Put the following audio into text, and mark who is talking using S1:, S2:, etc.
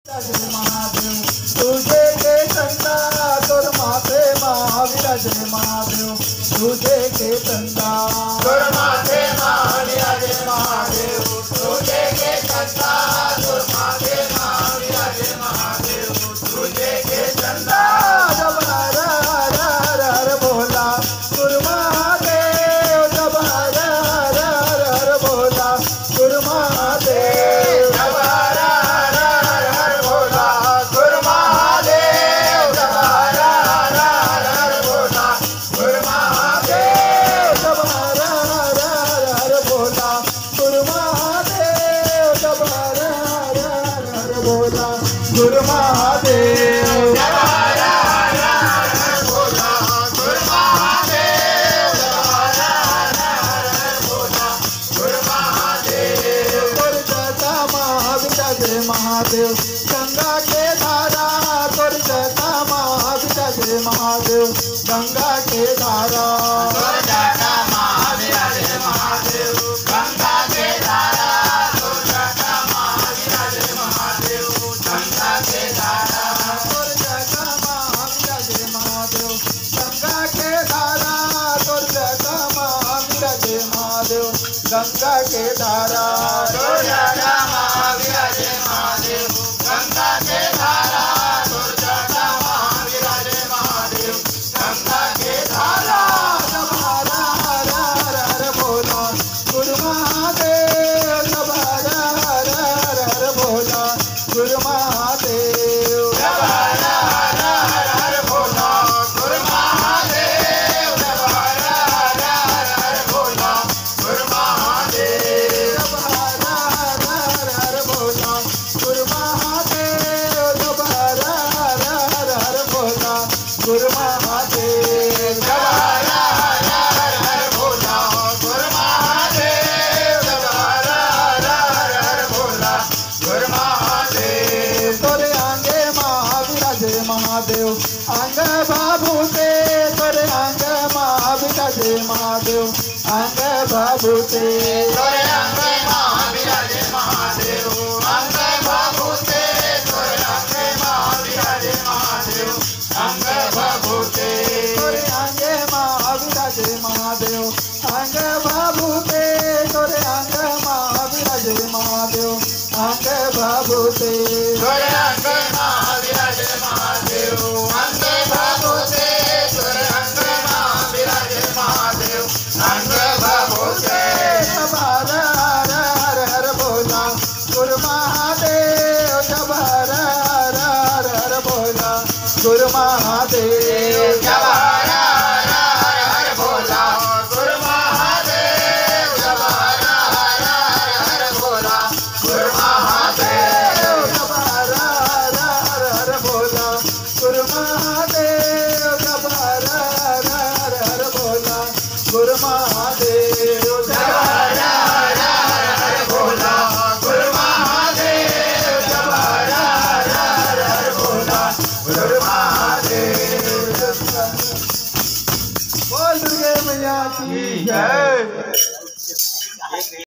S1: महादेव तुझे के चंदा तोर माथे महाविराज महादेव तुझे के चंदा
S2: तोर माथे महाविराज महादेव तुझे के चंदा तोर माथे महाविराज महादेव तुझे के चंदा
S1: जब हर हर हर हर बोला गुरु महादेव जब हर हर हर हर बोला गुरु महादेव
S2: जब हर हर हर हर बोला गुरु महादेव जब हर हर हर हर बोला गुरु महादेव
S1: जब हर हर हर हर बोला गुरु महादेव जब हर हर हर हर बोला गुरु महादेव
S2: जब हर हर हर बोला गुरु महादेव जब हर हर हर बोला गुरु महादेव
S1: तोर जटा महाविराज महादेव गंगा के धारा तोर जटा महाविराज महादेव गंगा के धारा
S2: तोर जटा महाविराज महादेव गंगा के धारा तोर जटा महाविराज महादेव गंगा के धारा
S1: तोर जटा महाविराज महादेव गंगा के धारा तोर जटा महाविराज महादेव गंगा के धारा
S2: तोर जटा महाविराज महादेव गंगा के धारा तोर जटा महाविराज महादेव गंगा के धारा
S1: जब हर हर हर हर बोला गुरु महादेव जब हर हर हर हर बोला गुरु महादेव
S2: जब हर हर हर हर बोला गुरु महादेव जब हर हर हर हर बोला गुरु महादेव
S1: जब हर हर हर हर बोला गुरु महादेव जब हर हर हर हर बोला गुरु महादेव
S2: जब हर हर हर हर बोला गुरु महादेव जब हर हर हर हर बोला गुरु महादेव
S1: तोरे आंगे महाविराज महादेव अंग बाबूते तोरे अंग महाविराज महादेव अंग बाबूते
S2: तोरे अंग महाविराज महादेव अंग बाबूते तोरे अंग महाविराज महादेव अंग बाबूते
S1: तोरे आंगे महाविराज महादेव अंग बाबूते तोरे अंग महाविराज महादेव अंग बाबूते
S2: तोरे अंग महाविराज महादेव अंग बाबूते तोरे अंग महाविराज महादेव अंग बाबूते
S1: जब हर हर हर हर बोला गुरु महादेव जब हर हर हर हर बोला गुरु महादेव
S2: जब हर हर हर हर बोला गुरु महादेव जब हर हर हर हर बोला गुरु महादेव
S1: जब हर हर हर हर बोला गुरु महादेव जब हर हर हर हर बोला गुरु महादेव
S2: जब हर हर हर हर बोला गुरु महादेव जब हर हर हर हर बोला गुरु महादेव
S1: बोल दुर्गे मैया की
S2: जय।